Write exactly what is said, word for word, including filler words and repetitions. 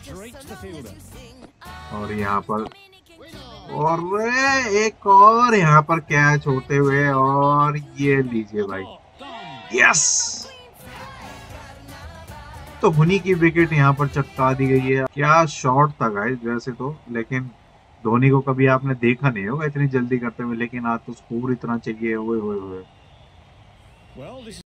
और यहाँ पर और एक और यहाँ पर कैच होते हुए और ये लीजिए भाई, यस। तो हुनी की विकेट यहाँ पर चटका दी गई है। क्या शॉट था गाइस वैसे तो, लेकिन धोनी को कभी आपने देखा नहीं होगा इतनी जल्दी करते हुए, लेकिन आज तो स्कोर इतना चाहिए। ओए होए होए।